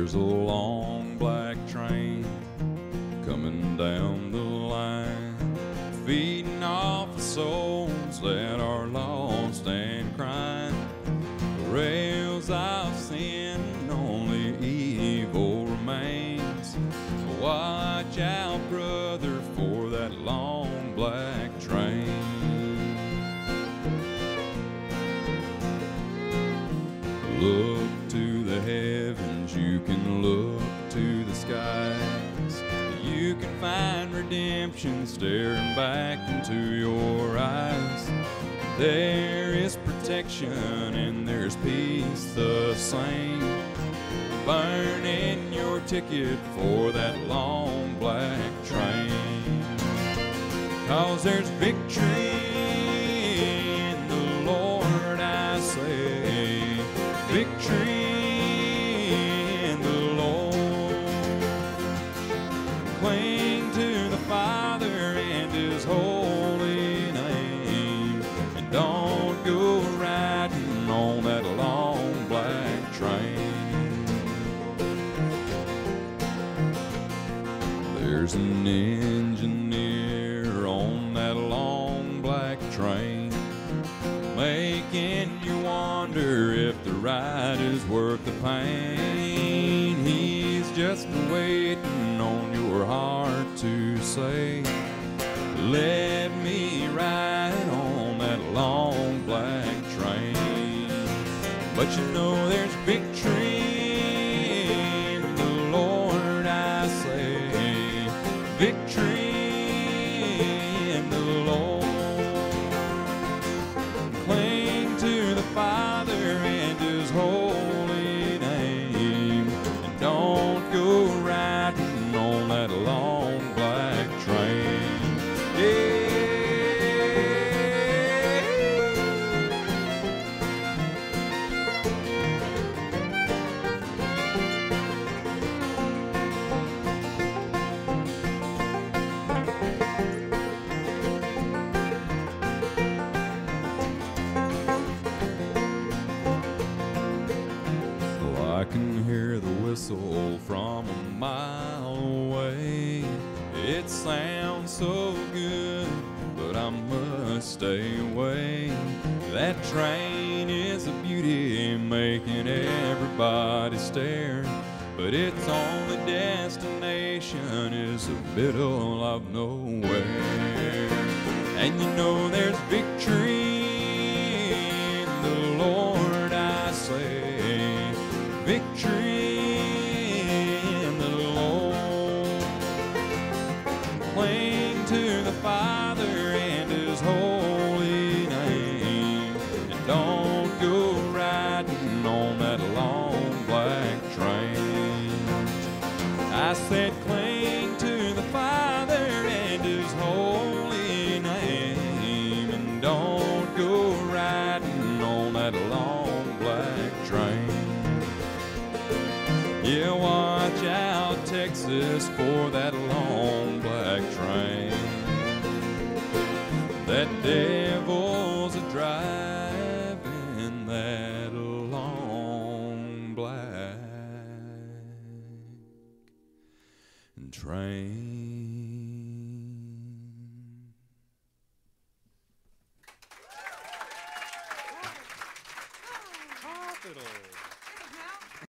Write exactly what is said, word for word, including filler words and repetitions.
There's a long black train coming down the line, feeding off the souls that are lost and crying. The rails of sin, only evil remains. Watch out, brother, for that long black train. Look to the heavens, you can look to the skies. You can find redemption staring back into your eyes. There is protection and there's peace the same. Burning your ticket for that long black train. 'Cause there's victory in the Lord, I say. Victory in the Lord. Cling to the Father and His holy name, and don't go riding on that long black train. There's an engineer on that long black train, making you wonder if the ride is worth the pain. He's just waiting on your heart to say, let me ride on that long black train. But you know there's victory in the Lord, I say. Victory in the Lord. Cling to the Father and His holy name, and don't go riding on that long black train. Yeah. I can hear the whistle from a mile away. It sounds so good, but I must stay away. That train is a beauty, making everybody stare, but its only destination is the middle of nowhere. And you know there's victory in the Lord, I say. Victory in the Lord. Cling to the Father and His holy name, and don't go riding on that long black train. I said cling to the Father and His holy name, and don't go riding on that long black train. Yeah, watch out, Texas, for that long black train. That devil's a driving that long black train. Capital.